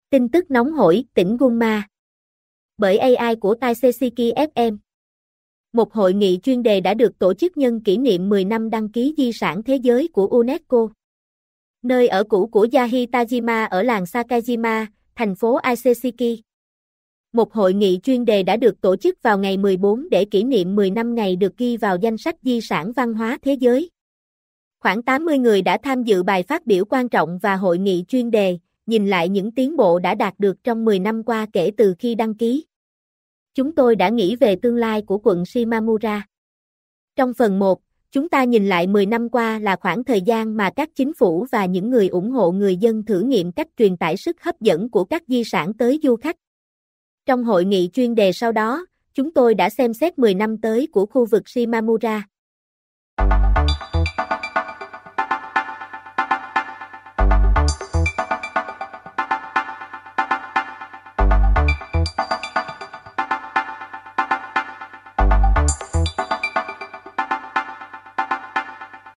Tin tức nóng hổi, tỉnh Gunma. Bởi AI của Taisesiki FM. Một hội nghị chuyên đề đã được tổ chức nhân kỷ niệm 10 năm đăng ký di sản thế giới của UNESCO. Nơi ở cũ của Yahitajima ở làng Sakajima, thành phố Aisesiki. Một hội nghị chuyên đề đã được tổ chức vào ngày 14 để kỷ niệm 10 năm ngày được ghi vào danh sách di sản văn hóa thế giới. Khoảng 80 người đã tham dự bài phát biểu quan trọng và hội nghị chuyên đề, nhìn lại những tiến bộ đã đạt được trong 10 năm qua kể từ khi đăng ký. Chúng tôi đã nghĩ về tương lai của quận Shimamura. Trong phần 1, chúng ta nhìn lại 10 năm qua là khoảng thời gian mà các chính phủ và những người ủng hộ người dân thử nghiệm cách truyền tải sức hấp dẫn của các di sản tới du khách. Trong hội nghị chuyên đề sau đó, chúng tôi đã xem xét 10 năm tới của khu vực Shimamura.